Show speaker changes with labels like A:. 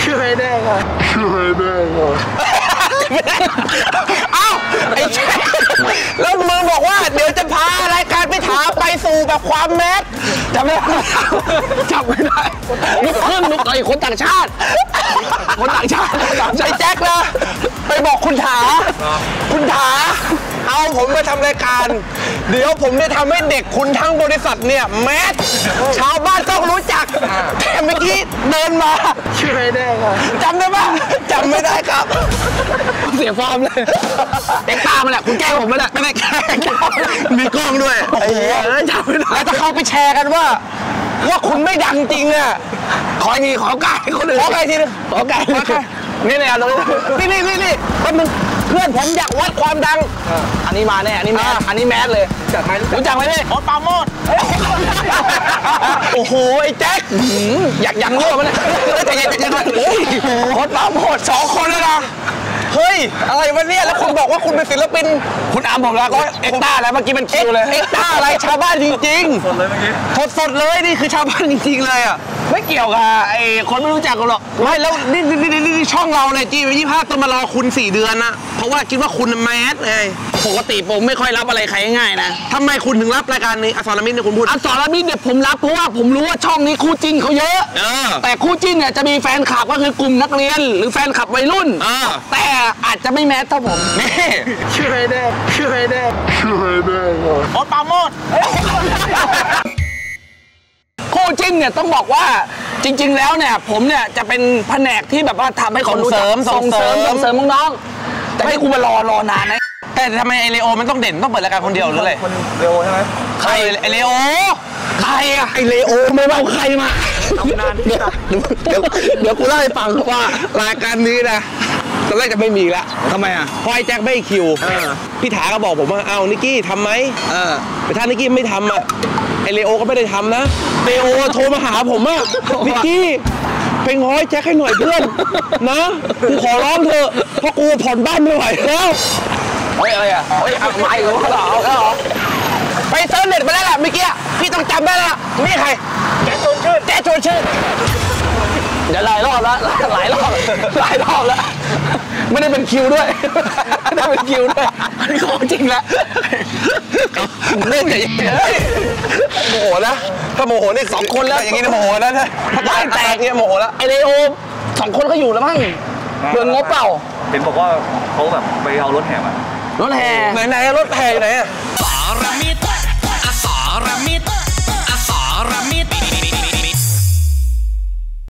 A: ช่วยได้ครับช่วยได้ครับเอ้าไอ้แจ๊คแล้วมึงบอกว่าเดี๋ยวจะพารายการไปถามไปสู่แบบความแมสจำไม่ได้จำไม่ได้ลูกครึ่งลูกไอ้คนต่างชาติไอ้แจ๊คนะไปบอกคุณถาเอาผมไปทำรายการเดี๋ยวผมจะทำให้เด็กคุณทั้งบริษัทเนี่ยแมสชาวบ้านต้องรู้จักแต่เมื่อกี้เดินมาช่วยได้ครับจำได้ปะจำไม่ได้ครับเสียฟอร์มเลยแกล้งมาแหละคุณแกล้งผมมาแหละไม่ได้แกล้งมีกล้องด้วยโอ้โหจำไม่ได้แล้วถ้าเขาไปแชร์กันว่าคุณไม่ดังจริงอ่ะขอทีขอไก่คนอื่นขอไก่ทีนึงขอไก่นี่เลยตรงนี้นี่แป๊บนึงเพื่อนผมอยากวัดความดังอันนี้มาแน่อันนี้แมสเลยรู้จักไหมนี่โอ๊ตปาโมดโอ้โหไอ้แจ๊คอยากยังเยอะมั้ยเนี่ยใจเย็นโอ๊ตปาโมด2 คนแล้วนะเฮ้ยอะไรวะเนี่ยแล้วคุณบอกว่าคุณเป็นศิลปินคุณอามบอกแล้วเอ็กต้าแล้วเมื่อกี้เป็นคิวเลยเอ็กต้าอะไรชาวบ้านจริงๆสดเลยเมื่อกี้สดเลยนี่คือชาวบ้านจริงๆเลยอ่ะไม่เกี่ยวกับไอ้คนไม่รู้จักกันหรอกไม่แล้วนี่ช่องเราเลยG25ต้องมารอคุณ4 เดือนนะเพราะว่าคิดว่าคุณแมสไงปกติผมไม่ค่อยรับอะไรใครง่ายๆนะทำไมคุณถึงรับรายการนี้อสรมิตรเนี่ยคุณพูดอสรมิตรเนี่ยผมรับเพราะว่าผมรู้ว่าช่องนี้คู่จิ้นเขาเยอะแต่คู่จิ้นเนี่ยจะมีแฟนคลับก็คือกลุ่มนักเรียนหรือแฟนคลับวัยรุ่นแต่อาจจะไม่แมสเท่าผมนี่ช่วยได้โอ๊ตปาโมดคู่จิ้นเนี่ยต้องบอกว่าจริงๆแล้วเนี่ยผมเนี่ยจะเป็นแผนกที่แบบว่าทำให้คนรู้จักส่งเสริมน้องๆแต่ให้กูมารอนานนะแต่ทำไมไอเลโอมันต้องเด่นต้องเปิดรายการคนเดียวหรืออะไรคนเลโอใช่ไหมใครไอเลโอใครอะไอเลโอไม่เอาใครมาเดี๋ยวกูเล่าให้ฟังว่ารายการนี้นะตอนแรกจะไม่มีแล้วทำไมอ่ะพอไอ้แจ็คไม่คิวพี่ถาก็บอกผมว่าเอานิกกี้ทำไหมแต่ถ้านิกกี้ไม่ทำอ่ะไอเลโอก็ไม่ได้ทำนะเลโอโทรมาหาผมอ่ะนิกกี้ไปง้อยแจ็คให้หน่อยเพื่อนนะกูขอร้องเถอะเพราะกูผ่อนบ้านไม่ไหวแล้วเฮ้ยอะไรอ่ะเฮ้ยเอาไม่รู้เหรอไปเซิร์ชเน็ตมาแล้วล่ะเมื่อกี้พี่ต้องจำได้แล้วนี่ใครแจ๊ชวนชื่นเดี๋ยวหลายรอบแล้วไม่ได้เป็นคิวด้วยอันนี้ของจริงแล้วเล่นอย่างนี้โมโหนะถ้าโมโหนี่2 คนแล้วอย่างนี้นะโมโหนะถ้าแตกเนี่ยโมโหแล้วไอเลโอ2 คนก็อยู่แล้วมั้งเบื่องบเปล่า
B: เป็นบอกว่าเขาแบบไปเอารถแห่มารถแห่
A: ไหนรถแห่ไหนอะ